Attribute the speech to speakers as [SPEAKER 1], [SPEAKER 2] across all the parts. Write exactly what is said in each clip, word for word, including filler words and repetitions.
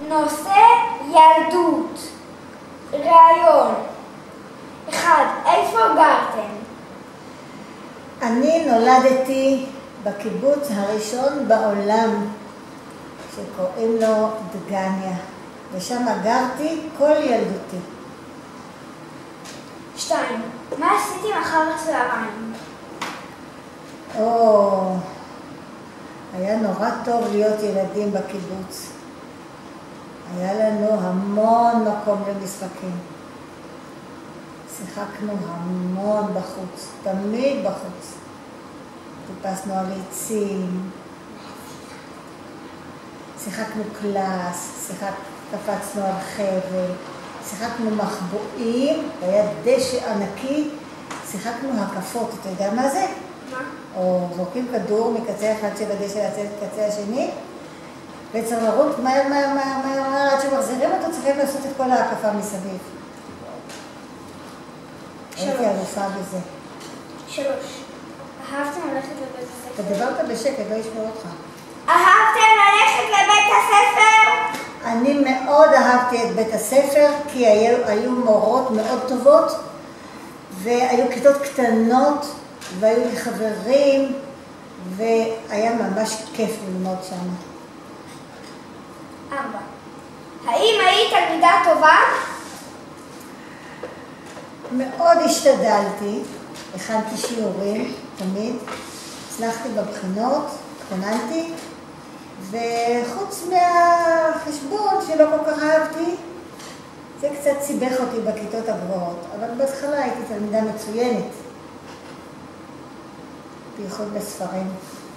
[SPEAKER 1] נושא ילדות. רעיון. אחד. איפה גרתם?
[SPEAKER 2] אני נולדתי בקיבוץ הראשון בעולם, שקוראים לו דגניה, ושם גרתי כל ילדותי.
[SPEAKER 1] שתיים. מה עשיתם אחר הצהריים?
[SPEAKER 2] או, היה נורא טוב להיות ילדים בקיבוץ. היה לנו המון מקום למשחקים. שיחקנו המון בחוץ, תמיד בחוץ. טיפסנו על עצים, שיחקנו קלאס, שיחק, קפצנו על חבל, שיחקנו מחבואים, היה דשא ענקי, שיחקנו הקפות, אתה יודע מה זה?
[SPEAKER 1] מה?
[SPEAKER 2] או זורקים כדור מקצה אחד של הדשא לקצה השני, וצריך לרוץ מהר מהר מהר מהר מהר עד שמחזירים אותו, צריכים לעשות את כל ההקפה מסביב. הייתי אלופה בזה.
[SPEAKER 1] שלוש. אהבתם ללכת לבית הספר?
[SPEAKER 2] אתה דיברת בשקט, לא ישמעו אותך.
[SPEAKER 1] אהבתם ללכת לבית הספר?
[SPEAKER 2] אני מאוד אהבתי את בית הספר, כי היו, היו מורות מאוד טובות, והיו כיתות קטנות, והיו לי חברים, והיה ממש כיף ללמוד שם.
[SPEAKER 1] ארבע. האם היית תלמידה טובה?
[SPEAKER 2] מאוד השתדלתי, הכנתי שיעורים תמיד, הצלחתי בבחינות, התכוננתי, וחוץ מהחשבון שלא כל כך אהבתי, זה קצת סיבך אותי בכיתות הגבוהות, אבל בהתחלה הייתי תלמידה מצוינת, בייחוד בספרים.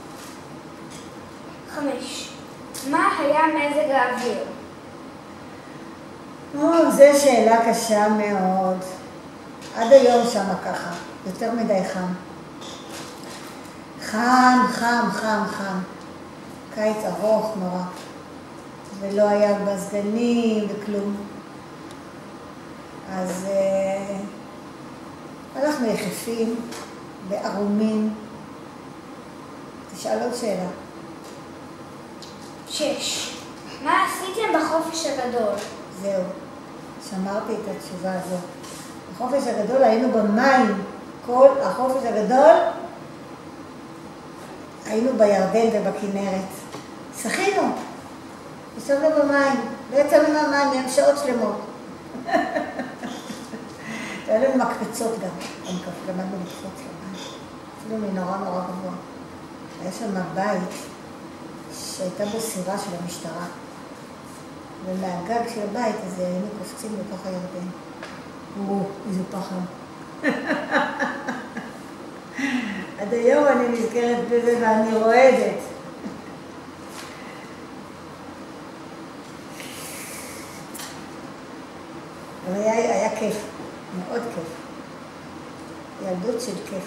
[SPEAKER 1] חמש. מה היה מזג האוויר?
[SPEAKER 2] או, זו שאלה קשה מאוד. עד היום שמה ככה, יותר מדי חם. חם, חם, חם, חם. קיץ ארוך נורא. ולא היה מזגנים וכלום. אז אה, הלכנו יחפים, בערומים. תשאל עוד שאלה.
[SPEAKER 1] שש. מה עשיתם בחופש הגדול?
[SPEAKER 2] זהו, שמרתי את התשובה הזאת. בחופש הגדול היינו במים. כל החופש הגדול היינו בירדן ובכנרת. שחינו, ישבנו במים, לא יצאנו מהמים, הם שעות שלמות. היה לנו מקפצות גם, למדנו לקפוץ למים, אפילו מנורא נורא גבוה. היה שם בית שהייתה בו סירה של המשטרה, ומהגג של הבית הזה היינו קופצים לתוך הירדן. או, איזה פחד. עד היום אני נזכרת בזה ואני רועדת. אבל היה, היה כיף, מאוד כיף. ילדות של כיף.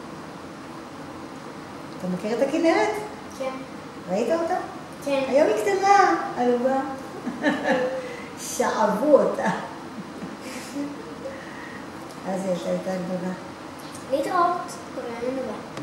[SPEAKER 2] אתה מכיר את הכנרת?
[SPEAKER 1] כן.
[SPEAKER 2] ראית אותה?
[SPEAKER 1] כן.
[SPEAKER 2] היום היא קטנה, עלובה. שאבו אותה. אז היא הייתה גדולה.
[SPEAKER 1] להתראות. כולנו נבוא.